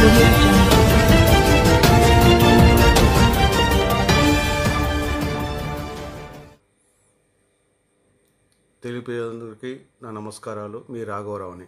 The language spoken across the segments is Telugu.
audio jungle. తెలిపేందుకు నా నమస్కారాలు. మీ రాఘవరావుని.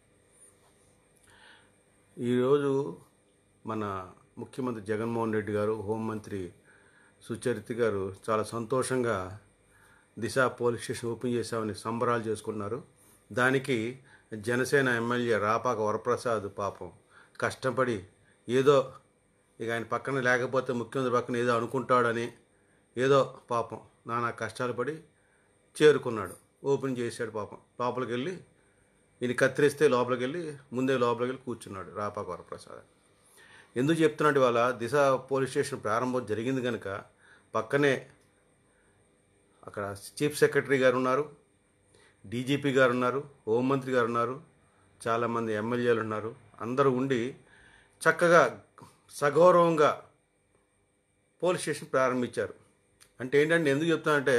ఈరోజు మన ముఖ్యమంత్రి జగన్మోహన్ రెడ్డి గారు, హోంమంత్రి సుచరిత గారు చాలా సంతోషంగా దిశ పోలీస్ స్టేషన్ ఓపెన్ చేశామని సంబరాలు చేసుకున్నారు. దానికి జనసేన ఎమ్మెల్యే రాపాక వరప్రసాద్ పాపం కష్టపడి ఏదో ఇక ఆయన పక్కన లేకపోతే ముఖ్యమంత్రి పక్కన ఏదో అనుకుంటాడని ఏదో పాపం నానా కష్టాలు పడి చేరుకున్నాడు. ఓపెన్ చేశాడు. పాపం లోపలికి వెళ్ళి ఈయన కత్తిరిస్తే లోపలికి వెళ్ళి లోపలికి వెళ్ళి కూర్చున్నాడు రాపాక వరప్రసాద్. ఎందుకు చెప్తున్నాడు? ఇవాళ దిశ పోలీస్ స్టేషన్ ప్రారంభం జరిగింది కనుక పక్కనే అక్కడ చీఫ్ సెక్రటరీ గారు ఉన్నారు, డీజీపీ గారు ఉన్నారు, హోంమంత్రి గారు ఉన్నారు, చాలామంది ఎమ్మెల్యేలు ఉన్నారు. అందరూ ఉండి చక్కగా సగౌరవంగా పోలీస్ స్టేషన్ ప్రారంభించారు. అంటే ఏంటంటే ఎందుకు చెప్తానంటే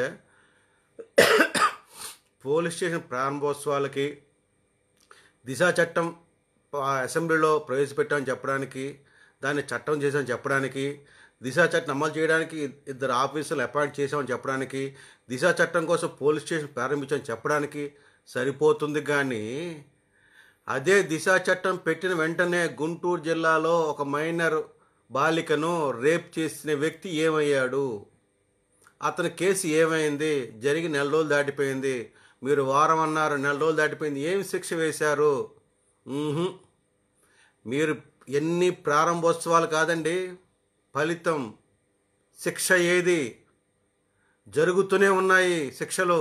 పోలీస్ స్టేషన్ ప్రారంభోత్సవాలకి దిశా చట్టం అసెంబ్లీలో ప్రవేశపెట్టామని చెప్పడానికి, దాన్ని చట్టం చేసామని చెప్పడానికి, దిశా చట్టం అమలు చేయడానికి 2 ఆఫీసులు అపాయింట్ చేసామని చెప్పడానికి, దిశా చట్టం కోసం పోలీస్ స్టేషన్ ప్రారంభించామని చెప్పడానికి సరిపోతుంది. కానీ అదే దిశా చట్టం పెట్టిన వెంటనే గుంటూరు జిల్లాలో ఒక మైనర్ బాలికను రేప్ చేసిన వ్యక్తి ఏమయ్యాడు? అతని కేసు ఏమైంది? జరిగి 4 రోజులు దాటిపోయింది. మీరు వారం అన్నారు, 4 రోజులు దాటిపోయింది. ఏమి శిక్ష వేశారు? మీరు ఎన్ని ప్రారంభోత్సవాలు కాదండి, ఫలితం శిక్ష ఏది? జరుగుతూనే ఉన్నాయి శిక్షలు.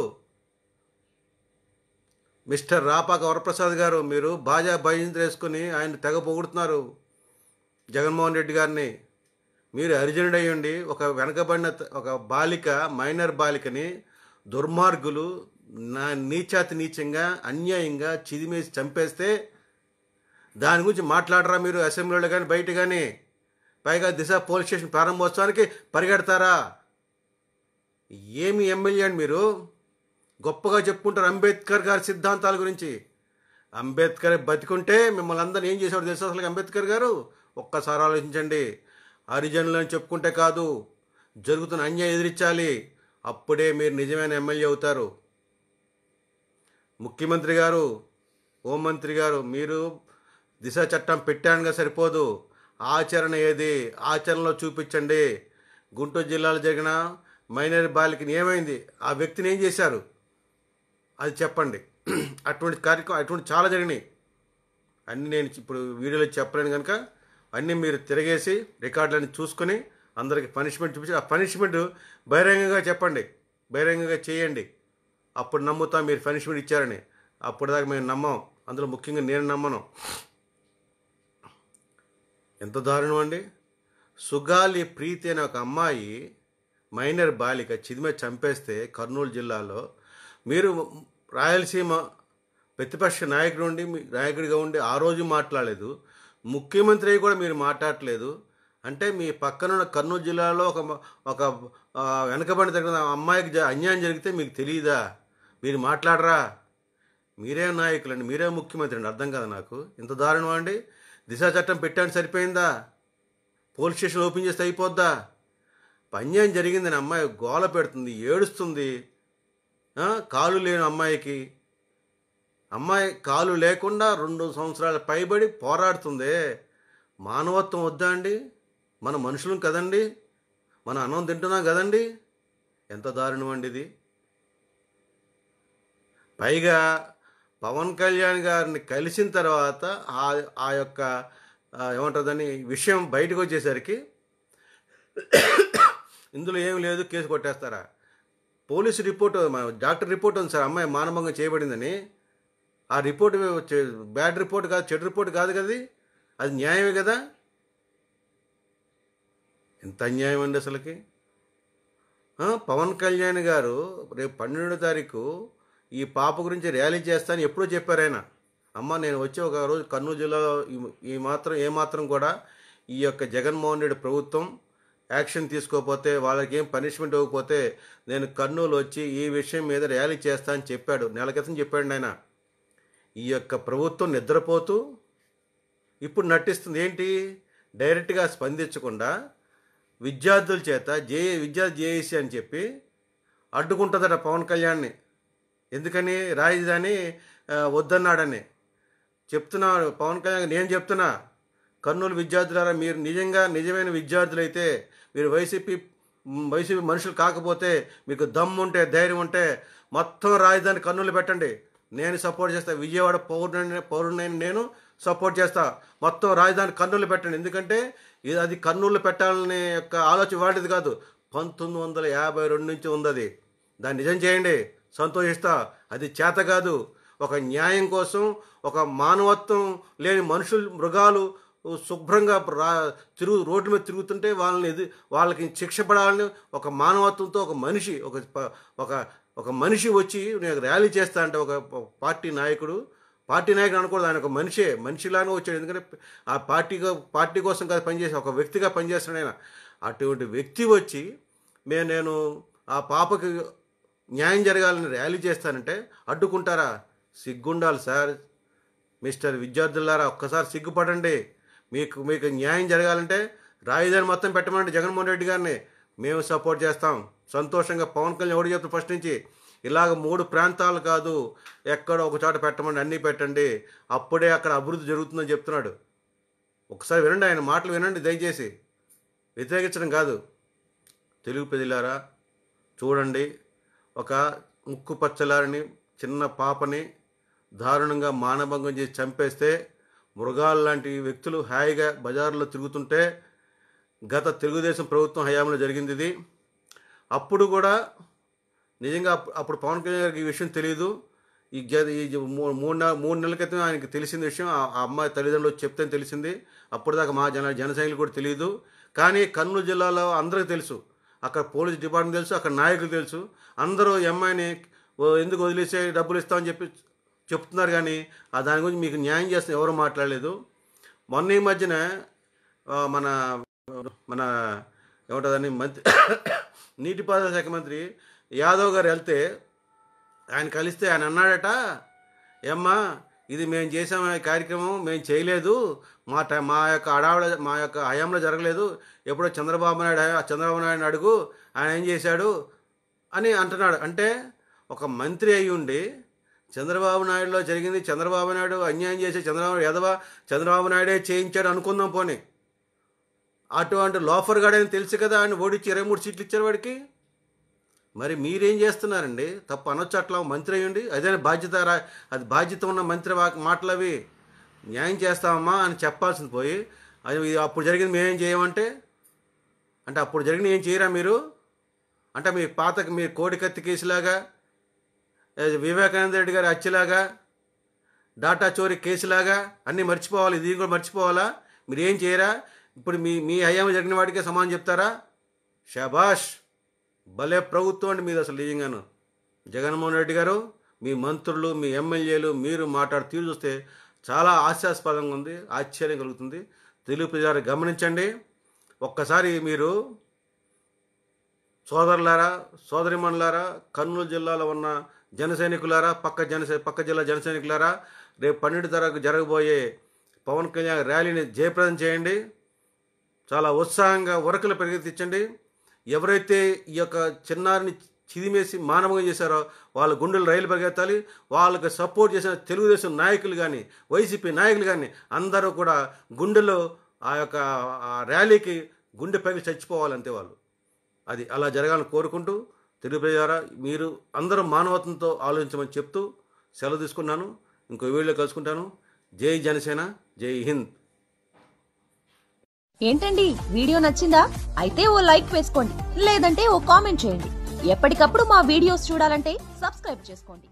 మిస్టర్ రాపాక వరప్రసాద్ గారు, మీరు బాజా భజంత్రి వేసుకుని ఆయన తెగ పొగుడుతున్నారు జగన్మోహన్ రెడ్డి గారిని. మీరు హరిజనుడయ్యండి ఒక వెనకబడిన ఒక బాలిక, మైనర్ బాలికని దుర్మార్గులు నీచాతి నీచంగా అన్యాయంగా చిదిమేసి చంపేస్తే దాని గురించి మాట్లాడరా మీరు అసెంబ్లీలో కానీ బయట కానీ? పైగా దిశ పోలీస్ స్టేషన్ ప్రారంభోత్సవానికి పరిగెడతారా? ఏమి ఎమ్మెల్యే అండి మీరు? గొప్పగా చెప్పుకుంటారు అంబేద్కర్ గారి సిద్ధాంతాల గురించి. అంబేద్కర్ బతికుంటే మిమ్మల్ని అందరిని ఏం చేసేవాడు తెలుసు అసలు అంబేద్కర్ గారు? ఒక్కసారి ఆలోచించండి. హరిజనులను చెప్పుకుంటే కాదు, జరుగుతున్న అన్యాయం ఎదిరించాలి. అప్పుడే మీరు నిజమైన ఎమ్మెల్యే అవుతారు. ముఖ్యమంత్రి గారు, హోంమంత్రి గారు, మీరు దిశ చట్టం పెట్టానుగా సరిపోదు, ఆచరణ ఏది? ఆచరణలో చూపించండి. గుంటూరు జిల్లాలో జరిగిన మైనర్ బాలికని ఏమైంది? ఆ వ్యక్తిని ఏం చేశారు? అది చెప్పండి. అటువంటి కార్యక్రమం అటువంటి చాలా జరిగినాయి. అన్నీ నేను ఇప్పుడు వీడియోలో చెప్పలేను కనుక అన్నీ మీరు తిరగేసి రికార్డులన్నీ చూసుకొని అందరికి పనిష్మెంట్ చూపించి ఆ పనిష్మెంట్ బహిరంగంగా చెప్పండి, బహిరంగంగా చేయండి. అప్పుడు నమ్ముతాం మీరు పనిష్మెంట్ ఇచ్చారని. అప్పటిదాకా మేము నమ్మం. అందులో ముఖ్యంగా నేను నమ్మను. ఎంత దారుణం అండి! సుగాలి ప్రీతి అనే ఒక అమ్మాయి మైనర్ బాలిక చిదిమే చంపేస్తే కర్నూలు జిల్లాలో మీరు రాయలసీమ ప్రతిపక్ష నాయకుడిగా ఉండి ఆ రోజు మాట్లాడలేదు, ముఖ్యమంత్రి కూడా మీరు మాట్లాడలేదు. అంటే మీ పక్కనున్న కర్నూలు జిల్లాలో ఒక వెనకబడి జరిగిన అమ్మాయికి అన్యాయం జరిగితే మీకు తెలియదా? మీరు మాట్లాడరా? మీరే నాయకులండి, మీరే ముఖ్యమంత్రి అండి. అర్థం కదా నాకు. ఇంత దారుణం అండి. దిశా చట్టం పెట్టాను సరిపోయిందా? పోలీస్ స్టేషన్ ఓపెన్ చేస్తే అయిపోద్దా? అన్యాయం జరిగిందని అమ్మాయి గోల పెడుతుంది, ఏడుస్తుంది. కాలు లేని అమ్మాయికి, అమ్మాయి కాలు లేకుండా 2 సంవత్సరాల పైబడి పోరాడుతుంది. మానవత్వం వద్దా అండి? మన మనుషులం కదండి, మన అన్నం తింటున్నాం కదండి. ఎంత దారుణం అండి ఇది. పైగా పవన్ కళ్యాణ్ గారిని కలిసిన తర్వాత ఆ యొక్క ఏమంటుందని విషయం బయటకు వచ్చేసరికి ఇందులో ఏం లేదు, కేసు కొట్టేస్తారా? పోలీసు రిపోర్ట్, డాక్టర్ రిపోర్ట్ ఉంది సార్, అమ్మాయి మానభంగం చేయబడిందని. ఆ రిపోర్ట్ బ్యాడ్ రిపోర్ట్ కాదు, చెడు రిపోర్ట్ కాదు కదా, అది న్యాయమే కదా. ఎంత అన్యాయం అండి అసలుకి. పవన్ కళ్యాణ్ గారు రేపు 12వ తారీఖు ఈ పాప గురించి ర్యాలీ చేస్తానని ఎప్పుడో చెప్పారు ఆయన. అమ్మ నేను వచ్చి ఒక రోజు కర్నూలు జిల్లాలో ఏమాత్రం కూడా ఈ యొక్క జగన్మోహన్ రెడ్డి ప్రభుత్వం యాక్షన్ తీసుకోకపోతే, వాళ్ళకి ఏం పనిష్మెంట్ ఇవ్వకపోతే నేను కర్నూలు వచ్చి ఈ విషయం మీద ర్యాలీ చేస్తా అని చెప్పాడు. నెల క్రితం చెప్పాడు ఆయన. ఈ యొక్క ప్రభుత్వం నిద్రపోతూ ఇప్పుడు నటిస్తుంది ఏంటి? డైరెక్ట్గా స్పందించకుండా విద్యార్థుల చేత విద్యార్థి జేఏసీ అని చెప్పి అడ్డుకుంటుందట పవన్ కళ్యాణ్ని. ఎందుకని? రాజధాని వద్దన్నాడని చెప్తున్నాడు పవన్ కళ్యాణ్. నేను చెప్తున్నా, కర్నూలు విద్యార్థులారా, మీరు నిజమైన విద్యార్థులైతే, మీరు వైసీపీ మనుషులు కాకపోతే, మీకు దమ్ము ఉంటే, ధైర్యం ఉంటే మొత్తం రాజధాని కర్నూలు పెట్టండి. నేను సపోర్ట్ చేస్తా. విజయవాడ పౌరుడిని నేను సపోర్ట్ చేస్తా. మొత్తం రాజధాని కర్నూలు పెట్టండి. ఎందుకంటే అది కర్నూలు పెట్టాలనే యొక్క ఆలోచన వాడిది కాదు, 1952 నుంచి ఉంది. దాన్ని నిజం చేయండి, సంతోషిస్తా. అది చేత కాదు. ఒక న్యాయం కోసం, ఒక మానవత్వం లేని మనుషులు, మృగాలు శుభ్రంగా రోడ్ల మీద తిరుగుతుంటే వాళ్ళకి శిక్ష పడాలని ఒక మానవత్వంతో ఒక మనిషి వచ్చి నేను ర్యాలీ చేస్తా అంటే, ఒక పార్టీ నాయకుడు అనకూడదు, ఆయన ఒక మనిషిలాగా వచ్చాడు. ఎందుకంటే ఆ పార్టీ కోసం కాదు పనిచేసి, ఒక వ్యక్తిగా పనిచేస్తాడు ఆయన. అటువంటి వ్యక్తి వచ్చి నేను ఆ పాపకి న్యాయం జరగాలని ర్యాలీ చేస్తానంటే అడ్డుకుంటారా? సిగ్గుండాలి సార్. మిస్టర్ విద్యార్థులారా, ఒక్కసారి సిగ్గుపడండి. మీకు న్యాయం జరగాలంటే రాజధాని మొత్తం పెట్టమంటే జగన్మోహన్ రెడ్డి గారిని మేము సపోర్ట్ చేస్తాం. సంతోషంగా పవన్ కళ్యాణ్ ఎవరు చెప్తారు ఫస్ట్ నుంచి, ఇలాగ 3 ప్రాంతాలు కాదు, ఎక్కడో ఒక చోట పెట్టమండి, అన్నీ పెట్టండి, అప్పుడే అక్కడ అభివృద్ధి జరుగుతుందని చెప్తున్నాడు. ఒకసారి వినండి, ఆయన మాటలు వినండి దయచేసి. వ్యతిరేకించడం కాదు. తెలుగు ప్రజలారా చూడండి, ఒక ముక్కు పచ్చలారని చిన్న పాపని దారుణంగా మానభంగం చేసి చంపేస్తే, మృగాలు లాంటి వ్యక్తులు హాయిగా బజార్లో తిరుగుతుంటే గత తెలుగుదేశం ప్రభుత్వం హయాంలో జరిగింది ఇది. అప్పుడు కూడా నిజంగా అప్పుడు పవన్ కళ్యాణ్ గారికి ఈ విషయం తెలియదు. ఈ 3 నెలల క్రితం ఆయనకి తెలిసిన విషయం, ఆ అమ్మాయి తల్లిదండ్రులు చెప్తే తెలిసింది. అప్పుడు దాకా మా జన సైనికులు కూడా తెలియదు. కానీ కర్నూలు జిల్లాలో అందరికీ తెలుసు, అక్కడ పోలీస్ డిపార్ట్మెంట్ తెలుసు, అక్కడ నాయకులు తెలుసు. అందరూ ఈ అమ్మాయిని ఎందుకు వదిలేసే, డబ్బులు ఇస్తామని చెప్తున్నారు. కానీ దాని గురించి మీకు న్యాయం చేస్తే ఎవరు మాట్లాడలేదు. మొన్న ఈ మధ్యన మన ఏమంటుందని నీటిపారుదల శాఖ మంత్రి యాదవ్ గారు వెళ్తే, ఆయన కలిస్తే ఆయన అన్నాడట, ఏమ్మా ఇది మేము చేసాము, ఈ కార్యక్రమం మేము చేయలేదు, మా యొక్క హయాంలో జరగలేదు, ఎప్పుడో చంద్రబాబు నాయుడు అడుగు, ఆయన ఏం చేశాడు అని అంటున్నాడు. అంటే ఒక మంత్రి అయి ఉండి చంద్రబాబు నాయుడులో జరిగింది, చంద్రబాబు నాయుడు అన్యాయం చేసి చంద్రబాబు నాయుడే చేయించాడు అనుకుందాం పోనీ, అటువంటి లోఫర్ గాడని తెలుసు కదా, ఆయన ఓడించి 23 సీట్లు ఇచ్చారు వాడికి. మరి మీరేం చేస్తున్నారండి? తప్పు అనొచ్చు అట్లా, మంత్రి అయ్యండి, అదే బాధ్యత, అది బాధ్యత ఉన్న మంత్రి మాటలు అవి. న్యాయం చేస్తామమ్మా అని చెప్పాల్సింది పోయి, అది అప్పుడు జరిగింది మేమేం చేయమంటే, అంటే అప్పుడు జరిగిన ఏం చేయరా మీరు? అంటే మీ కోడికత్తి కేసులాగా, వివేకానంద రెడ్డి గారి హత్యలాగా, డాటా చోరీ కేసులాగా అన్నీ మర్చిపోవాలి, ఇది కూడా మర్చిపోవాలా? మీరు ఏం చేయరా? ఇప్పుడు మీ హయాంలో జరిగిన వాడికే సమానం చెప్తారా? షాబాష్, భలే ప్రభుత్వం అండి మీది అసలు. నిజంగాను జగన్మోహన్ రెడ్డి గారు, మీ మంత్రులు, మీ ఎమ్మెల్యేలు, మీరు మాట్లాడే తీరు చూస్తే చాలా హాస్యాస్పదంగా ఉంది, ఆశ్చర్యం కలుగుతుంది. తెలుగు ప్రజలు గమనించండి. ఒక్కసారి మీరు సోదరులారా, సోదరిమణులారా, కర్నూలు జిల్లాలో ఉన్న జన సైనికులారా, పక్క జిల్లా జన సైనికులారా, రేపు 12 తారీఖు జరగబోయే పవన్ కళ్యాణ్ ర్యాలీని జయప్రదం చేయండి. చాలా ఉత్సాహంగా ఉరకలు పరిగెత్తించండి. ఎవరైతే ఈ యొక్క చిన్నారిని చిదిమేసి మానవంగా చేశారో వాళ్ళ గుండెలు రైలు పరిగెత్తాలి. వాళ్ళకి సపోర్ట్ చేసిన తెలుగుదేశం నాయకులు కానీ, వైసీపీ నాయకులు కానీ అందరూ కూడా గుండెలో ఆ యొక్క ర్యాలీకి గుండె పగిలి చచ్చిపోవాలంతే వాళ్ళు. అది అలా జరగాలని కోరుకుంటూ, తెలుగు ప్రజలారా మీరు అందరూ మానవత్వంతో ఆలోచించమని చెప్తూ సెలవు తీసుకున్నాను. ఇంకో వీడియోలో కలుసుకుంటాను. జై జనసేన, జై హింద్. ఏంటండి వీడియో నచ్చిందా? అయితే ఓ లైక్ వేసుకోండి, లేదంటే ఓ కామెంట్ చేయండి. ఎప్పటికప్పుడు మా వీడియోస్ చూడాలంటే సబ్స్క్రైబ్ చేసుకోండి.